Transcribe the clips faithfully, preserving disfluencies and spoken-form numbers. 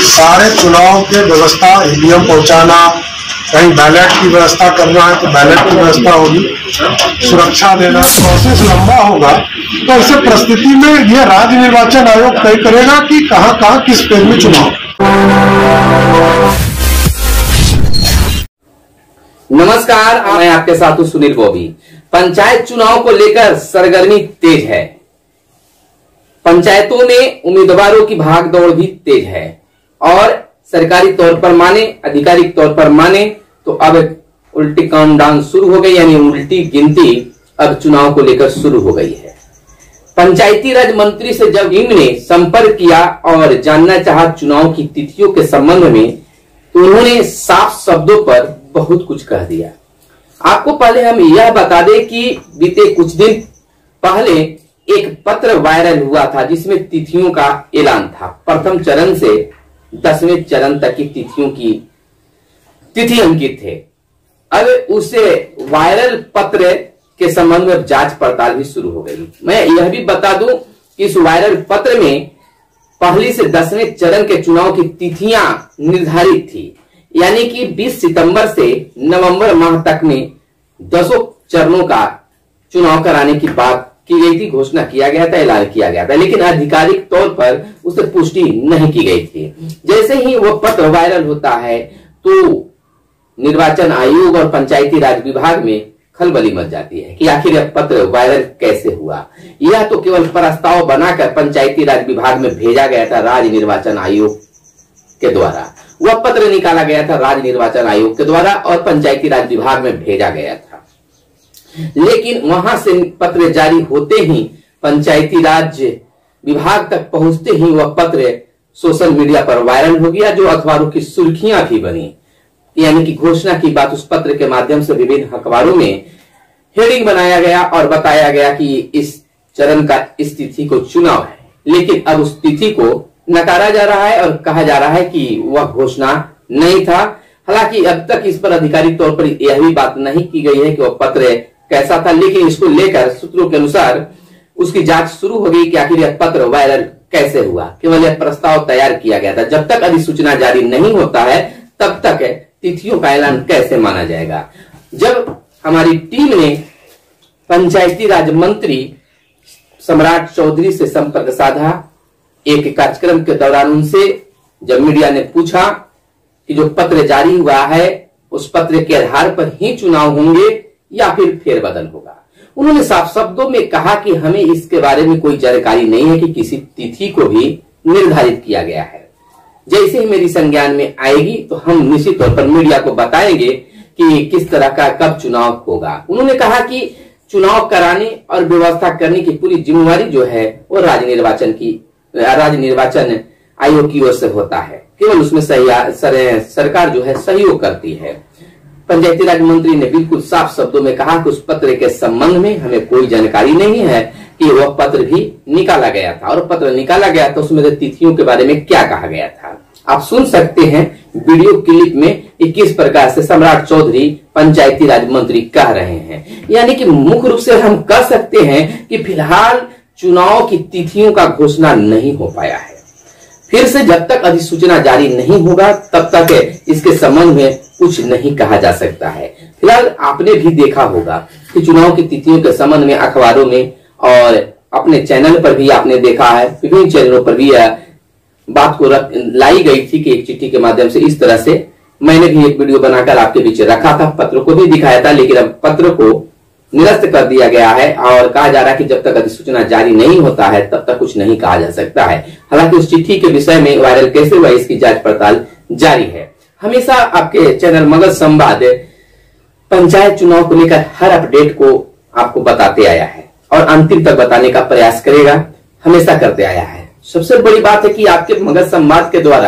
सारे चुनाव के व्यवस्था ईवीएम पहुंचाना, कहीं बैलेट की व्यवस्था करना है तो बैलेट की व्यवस्था होगी, सुरक्षा देना, प्रोसेस लंबा होगा। तो ऐसे परिस्थिति में यह राज्य निर्वाचन आयोग तय करेगा कि कहां कहां किस फेज में चुनाव। नमस्कार, मैं आपके साथ हूं सुनील बॉबी। पंचायत चुनाव को लेकर सरगर्मी तेज है। पंचायतों में उम्मीदवारों की भागदौड़ भी तेज है और सरकारी तौर पर माने, आधिकारिक तौर पर माने तो अब उल्टी काउंटडाउन शुरू हो गई, यानी उल्टी गिनती अब चुनाव को लेकर शुरू हो गई है। पंचायती राज मंत्री से जब टीम ने संपर्क किया और जानना चाहा चुनाव की तिथियों के संबंध में, तो उन्होंने साफ शब्दों पर बहुत कुछ कह दिया। आपको पहले हम यह बता दें कि बीते कुछ दिन पहले एक पत्र वायरल हुआ था जिसमें तिथियों का ऐलान था। प्रथम चरण से दसवें चरण तक की तिथियों की तिथि अंकित थे। अब उसे वायरल पत्र के संबंध में जांच पड़ताल भी शुरू हो गई। मैं यह भी बता दूं कि इस वायरल पत्र में पहली से दसवें चरण के चुनाव की तिथियां निर्धारित थी, यानी कि बीस सितंबर से नवंबर माह तक में दसों चरणों का चुनाव कराने की बात की गई थी, घोषणा किया गया था, ऐलान किया गया था, लेकिन आधिकारिक तौर पर उसे पुष्टि नहीं की गई थी। जैसे ही वो पत्र वायरल होता है तो निर्वाचन आयोग और पंचायती राज विभाग में खलबली मच जाती है कि आखिर यह पत्र वायरल कैसे हुआ। यह तो केवल प्रस्ताव बनाकर पंचायती राज विभाग में भेजा गया था राज्य निर्वाचन आयोग के द्वारा। वह पत्र निकाला गया था राज्य निर्वाचन आयोग के द्वारा और पंचायती राज विभाग में भेजा गया था, लेकिन वहां से पत्र जारी होते ही पंचायती राज विभाग तक पहुंचते ही वह पत्र सोशल मीडिया पर वायरल हो गया, जो अखबारों की सुर्खियां भी बनी। यानी कि घोषणा की बात उस पत्र के माध्यम से विभिन्न अखबारों में हेडिंग बनाया गया और बताया गया कि इस चरण का इस तिथि को चुनाव है, लेकिन अब उस तिथि को नकारा जा रहा है और कहा जा रहा है कि वह घोषणा नहीं था। हालांकि अब तक इस पर आधिकारिक तौर पर यह भी बात नहीं की गई है कि वह पत्र कैसा था, लेकिन इसको लेकर सूत्रों के अनुसार उसकी जांच शुरू हो गई कि आखिर यह पत्र वायरल कैसे हुआ। केवल यह प्रस्ताव तैयार किया गया था। जब तक अधिसूचना जारी नहीं होता है तब तक तिथियों का ऐलान कैसे माना जाएगा। जब हमारी टीम ने पंचायती राज मंत्री सम्राट चौधरी से संपर्क साधा, एक कार्यक्रम के दौरान उनसे जब मीडिया ने पूछा कि जो पत्र जारी हुआ है उस पत्र के आधार पर ही चुनाव होंगे या फिर फेरबदल होगा, उन्होंने साफ शब्दों में कहा कि हमें इसके बारे में कोई जानकारी नहीं है कि किसी तिथि को भी निर्धारित किया गया है। जैसे ही मेरी संज्ञान में आएगी तो हम निश्चित तौर पर मीडिया को बताएंगे कि किस तरह का कब चुनाव होगा। उन्होंने कहा कि चुनाव कराने और व्यवस्था करने की पूरी जिम्मेवारी जो है वो राज्य निर्वाचन की राज्य निर्वाचन आयोग की ओर से होता है, केवल उसमें सर, सरकार जो है सहयोग करती है। पंचायती राज मंत्री ने बिल्कुल साफ शब्दों में कहा कि उस पत्र के संबंध में हमें कोई जानकारी नहीं है कि वह पत्र भी निकाला गया था, और पत्र निकाला गया था उसमें तिथियों के बारे में क्या कहा गया था। आप सुन सकते हैं वीडियो क्लिप में कि किस प्रकार से सम्राट चौधरी पंचायती राज मंत्री कह रहे हैं। यानी कि मुख्य रूप से हम कह सकते हैं कि फिलहाल चुनाव की तिथियों का घोषणा नहीं हो पाया है। फिर से जब तक अधिसूचना जारी नहीं होगा तब तक इसके संबंध में कुछ नहीं कहा जा सकता है। फिलहाल आपने भी देखा होगा कि चुनाव की तिथियों के संबंध में अखबारों में और अपने चैनल पर भी आपने देखा है, विभिन्न चैनलों पर भी बात को लाई गई थी कि एक चिट्ठी के माध्यम से इस तरह से मैंने भी एक वीडियो बनाकर आपके बीच रखा था, पत्र को भी दिखाया था, लेकिन अब पत्र को निरस्त कर दिया गया है और कहा जा रहा है कि जब तक अधिसूचना जारी नहीं होता है तब तक कुछ नहीं कहा जा सकता है। हालांकि उस चिट्ठी के विषय में वायरल कैसे हुआ इसकी जांच पड़ताल जारी है। हमेशा आपके चैनल मगध संवाद पंचायत चुनाव को लेकर हर अपडेट को आपको बताते आया है और अंतिम तक बताने का प्रयास करेगा, हमेशा करते आया है। सबसे बड़ी बात है कि आपके मगध संवाद के द्वारा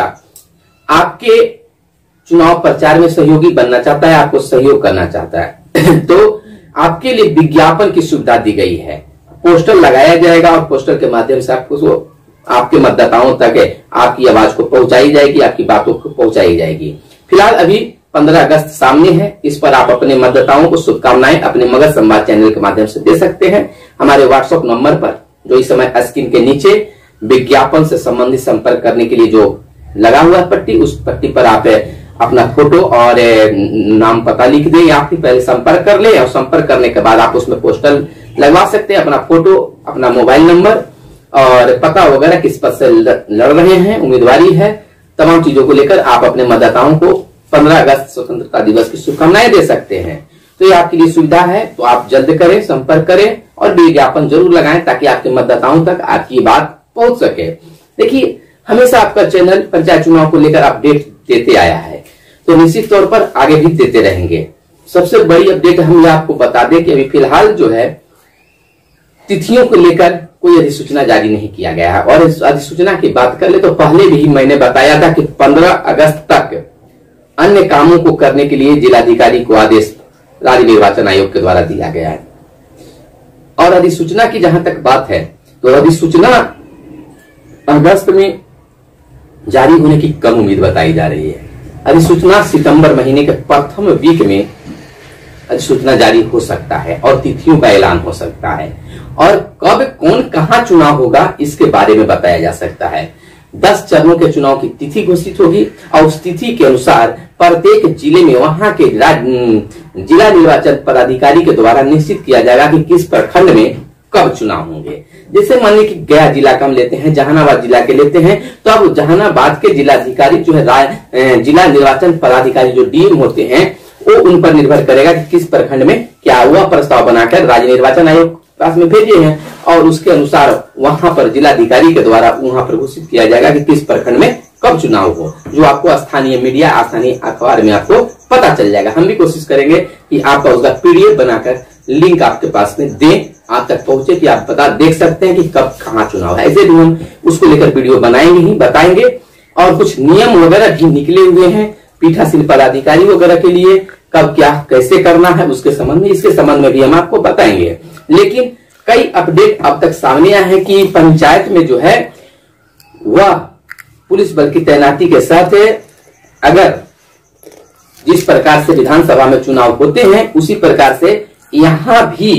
आपके चुनाव प्रचार में सहयोगी बनना चाहता है, आपको सहयोग करना चाहता है तो आपके लिए विज्ञापन की सुविधा दी गई है। पोस्टर लगाया जाएगा और पोस्टर के माध्यम से आपको आपके मतदाताओं तक आपकी आवाज को पहुंचाई जाएगी, आपकी बातों को पहुंचाई जाएगी। फिलहाल अभी पंद्रह अगस्त सामने है, इस पर आप अपने मतदाताओं को शुभकामनाएं अपने मगध संवाद चैनल के माध्यम से दे सकते हैं। हमारे व्हाट्सएप नंबर पर जो इस समय स्क्रीन के नीचे विज्ञापन से संबंधित संपर्क करने के लिए जो लगा हुआ पट्टी, उस पट्टी पर आप अपना फोटो और नाम पता लिख दें या फिर पहले संपर्क कर ले, और संपर्क करने के बाद आप उसमें पोस्टल लगवा सकते हैं, अपना फोटो, अपना मोबाइल नंबर और पता वगैरह, किस पद से लड़ रहे हैं, उम्मीदवारी है, तमाम चीजों को लेकर आप अपने मतदाताओं को पंद्रह अगस्त स्वतंत्रता दिवस की शुभकामनाएं दे सकते हैं। तो ये आपके लिए सुविधा है, तो आप जल्द करें, संपर्क करें और विज्ञापन जरूर लगाएं ताकि आपके मतदाताओं तक आपकी बात पहुंच सके। देखिए, हमेशा आपका चैनल पंचायत चुनाव को लेकर अपडेट देते आया है, तो निश्चित तौर पर आगे भी देते रहेंगे। सबसे बड़ी अपडेट हम ये आपको बता दें कि अभी फिलहाल जो है तिथियों को लेकर कोई अधिसूचना जारी नहीं किया गया है। और इस अधिसूचना की बात कर ले तो पहले भी मैंने बताया था कि पंद्रह अगस्त तक अन्य कामों को करने के लिए जिलाधिकारी को आदेश राज्य निर्वाचन आयोग के द्वारा दिया गया है। और अधिसूचना की जहां तक बात है तो अधिसूचना अगस्त में जारी होने की कम उम्मीद बताई जा रही है। अधिसूचना सितंबर महीने के प्रथम वीक में अधिसूचना जारी हो सकता है और तिथियों का ऐलान हो सकता है, और कब कौन कहां चुनाव होगा इसके बारे में बताया जा सकता है। दस चरणों के चुनाव की तिथि घोषित होगी और उस तिथि के अनुसार प्रत्येक जिले में वहां के जिला निर्वाचन पदाधिकारी के द्वारा निश्चित किया जाएगा कि किस प्रखंड में कब चुनाव होंगे। जैसे मान लीजिए कि गया जिला का हम लेते हैं, जहानाबाद जिला के लेते हैं, तो अब जहानाबाद के जिलाधिकारी जो है जिला निर्वाचन पदाधिकारी जो डीएम होते हैं वो उन पर निर्भर करेगा कि किस प्रखंड में क्या हुआ, प्रस्ताव बनाकर राज्य निर्वाचन आयोग पास में भेजे हैं और उसके अनुसार वहां पर जिलाधिकारी के द्वारा वहां पर घोषित किया जाएगा कि किस प्रखंड में कब चुनाव हो, जो आपको स्थानीय मीडिया, स्थानीय अखबार में आपको पता चल जाएगा। हम भी कोशिश करेंगे कि आपका उसका पीडीएफ बनाकर लिंक आपके पास में दें, आप तक पहुंचे कि आप पता देख सकते हैं कि कब कहाँ चुनाव है। ऐसे भी हम उसको लेकर वीडियो बनाएंगे ही बताएंगे, और कुछ नियम वगैरह भी निकले हुए हैं पीठासीन पदाधिकारी वगैरह के लिए, कब क्या कैसे करना है उसके संबंध में, इसके संबंध में भी हम आपको बताएंगे। लेकिन कई अपडेट अब तक सामने आए हैं कि पंचायत में जो है वह पुलिस बल की तैनाती के साथ अगर जिस प्रकार से विधानसभा में चुनाव होते हैं उसी प्रकार से यहां भी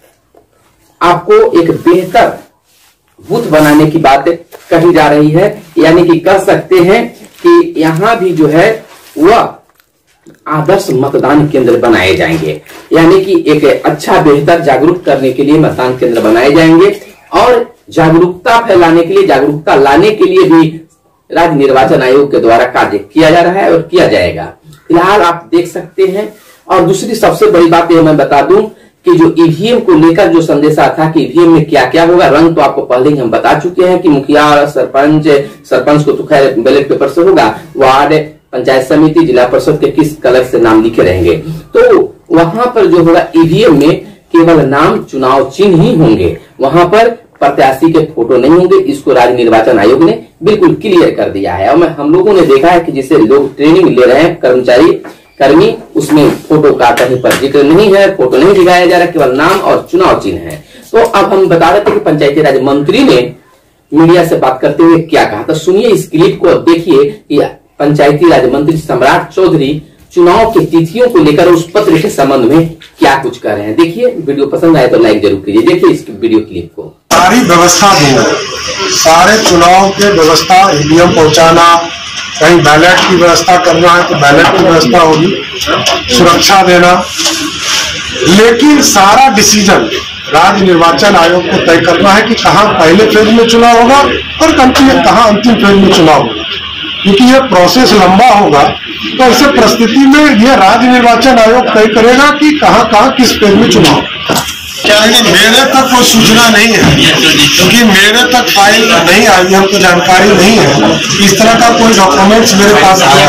आपको एक बेहतर बूथ बनाने की बात कही जा रही है। यानी कि कह सकते हैं कि यहां भी जो है वह आदर्श मतदान केंद्र बनाए जाएंगे, यानी कि एक अच्छा बेहतर जागरूक करने के लिए मतदान केंद्र बनाए जाएंगे और जागरूकता फैलाने के लिए, जागरूकता लाने के लिए भी राज्य निर्वाचन आयोग के द्वारा कार्य किया जा रहा है और किया जाएगा। फिलहाल आप देख सकते हैं। और दूसरी सबसे बड़ी बात यह मैं बता दूं कि जो ईवीएम को लेकर जो संदेशा था कि ईवीएम में क्या क्या होगा, रंग तो आपको पहले ही हम बता चुके हैं कि मुखिया, सरपंच सरपंच को तो खैर बैलेट पेपर से होगा, वार्ड, पंचायत समिति, जिला परिषद के किस कलर से नाम लिखे रहेंगे। तो वहां पर जो होगा ईवीएम में केवल नाम, चुनाव चिन्ह ही होंगे, वहां पर प्रत्याशी के फोटो नहीं होंगे। इसको राज्य निर्वाचन आयोग ने बिल्कुल क्लियर कर दिया है। और हम लोगों ने देखा है कि जिसे लोग ट्रेनिंग ले रहे हैं कर्मचारी कर्मी, उसमें फोटो का कहीं पर जिक्र नहीं है, फोटो नहीं दिखाया जा रहा, केवल नाम और चुनाव चिन्ह है। तो अब हम बता रहे थे कि पंचायती राज मंत्री ने मीडिया से बात करते हुए क्या कहा, तो सुनिए इस क्लिप को, देखिए कि पंचायती राज मंत्री सम्राट चौधरी चुनाव की तिथियों को लेकर उस पत्र के संबंध में क्या कुछ कर रहे हैं। देखिए, वीडियो पसंद आए तो लाइक जरूर कीजिए। देखिए इस वीडियो क्लिप को। सारी व्यवस्था दूंगा, सारे चुनाव के व्यवस्था, ईवीएम पहुंचाना, कहीं बैलेट की व्यवस्था करना है तो बैलेट की व्यवस्था होगी, सुरक्षा देना, लेकिन सारा डिसीजन राज्य निर्वाचन आयोग को तय करना है कि कहाँ पहले फेज में चुनाव होगा और कहाँ अंतिम फेज में चुनाव होगा। क्योंकि यह प्रोसेस लंबा होगा, तो ऐसे परिस्थिति में यह राज्य निर्वाचन आयोग तय करेगा कि कहाँ कहाँ किस फेज में चुनाव। मेरे तक कोई सूचना नहीं है, क्योंकि मेरे तक फाइल नहीं आई, हमको जानकारी नहीं है इस तरह का कोई डॉक्यूमेंट्स मेरे पास आया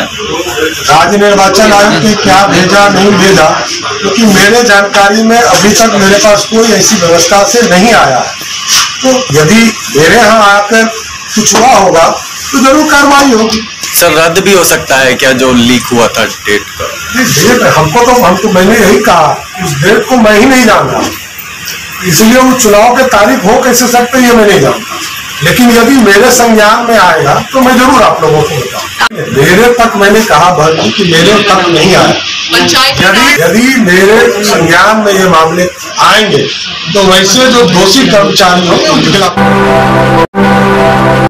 राज्य निर्वाचन आयोग ने क्या भेजा नहीं भेजा, क्योंकि मेरे जानकारी में अभी तक मेरे पास कोई ऐसी व्यवस्था से नहीं आया। तो यदि मेरे यहाँ आकर कुछ हुआ होगा तो जरूर कार्रवाई होगी। सर, रद्द भी हो सकता है क्या जो लीक हुआ था डेट का? डेट हमको तो हम तो मैंने यही कहा, उस डेट को मैं ही नहीं जानता, इसलिए वो चुनाव के तारीख हो कैसे सकते ये मैं नहीं जानता। लेकिन यदि मेरे संज्ञान में आएगा तो मैं जरूर आप लोगों को बताऊंगा। मेरे तक मैंने कहा भर कि मेरे तक नहीं आया। यदि यदि मेरे संज्ञान में ये मामले आएंगे तो वैसे जो दोषी कर्मचारी होंगे उनके खिलाफ